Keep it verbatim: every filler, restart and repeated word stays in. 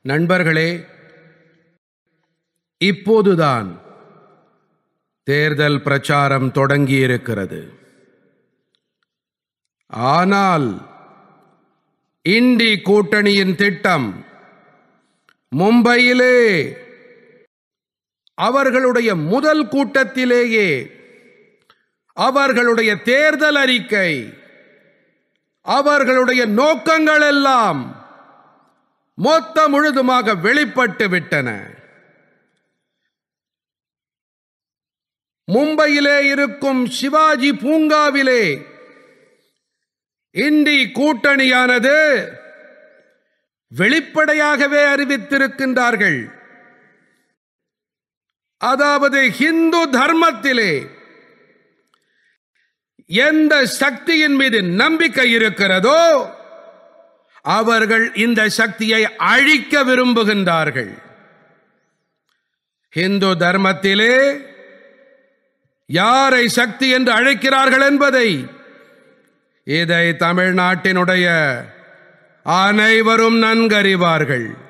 நண்பர்களே, இப்போதுதான் தேர்தல் பிரச்சாரம் தொடங்கியிருக்கிறது. ஆனால் இண்டி கூட்டணியின் திட்டம் மும்பையிலே அவர்களுடைய முதல் கூட்டத்திலேயே அவர்களுடைய தேர்தல் அறிக்கை, அவர்களுடைய நோக்கங்கள் எல்லாம் மொத்த முழுதுமாக வெளிப்பட்டு விட்டன. மும்பையிலே இருக்கும் சிவாஜி பூங்காவிலே இண்டி கூட்டணியானது வெளிப்படையாகவே அறிவித்திருக்கின்றார்கள். அதாவது இந்து தர்மத்திலே எந்த சக்தியின் மீது நம்பிக்கை இருக்கிறதோ அவர்கள் இந்த சக்தியை அழிக்க விரும்புகின்றார்கள். இந்து தர்மத்திலே யாரை சக்தி என்று அழைக்கிறார்கள் என்பதை இதை தமிழ்நாட்டினுடைய அனைவரும் நன்கறிவார்கள்.